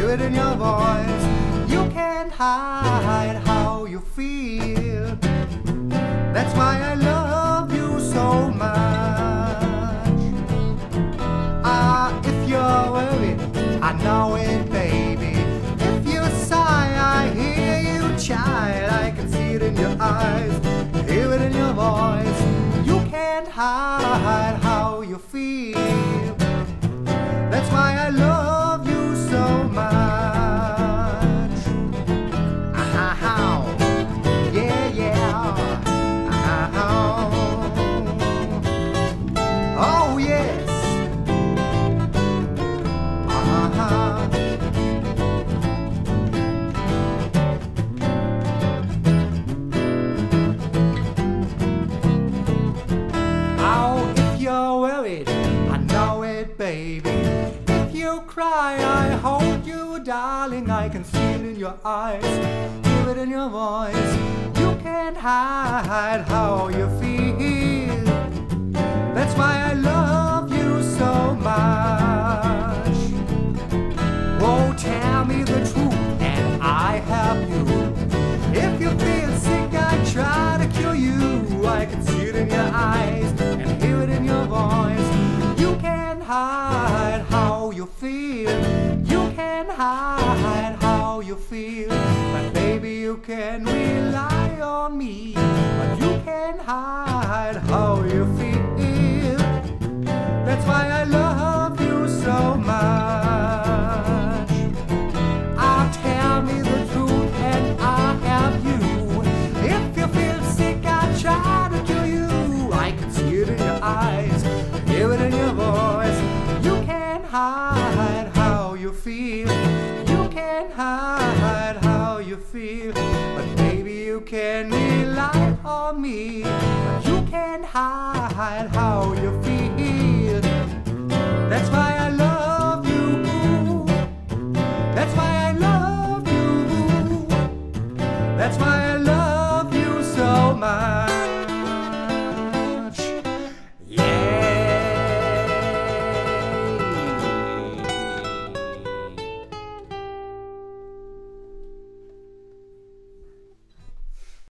hear it in your voice. You can't hide how you feel. That's why I love you so much. If you're worried, I know it, baby. If you sigh, I hear you, child. I can see it in your eyes, hear it in your voice. You can't hide how you feel. That's why I love you so much. Yeah, yeah. Oh, yes. Oh, if you're worried, I know it, baby. If you cry, I hold you, darling. I can see it in your eyes, hear it in your voice. You can't hide how you feel. That's why I love you so much. Oh, tell me the truth and I help you. If you feel sick, I try to cure you. I can see it in your eyes and hear it in your voice. You can't hide how you feel. You can't hide how you feel. But baby, you can rely on me. But you can't hide how you feel. That's why I love you so much. Tell me the truth and I'll help you. If you feel sick, I try to cure you. I can see it in your eyes, hear it in your voice. You can't hide how you feel. You can't hide how you feel. But baby, you can rely on me. But you can't hide how you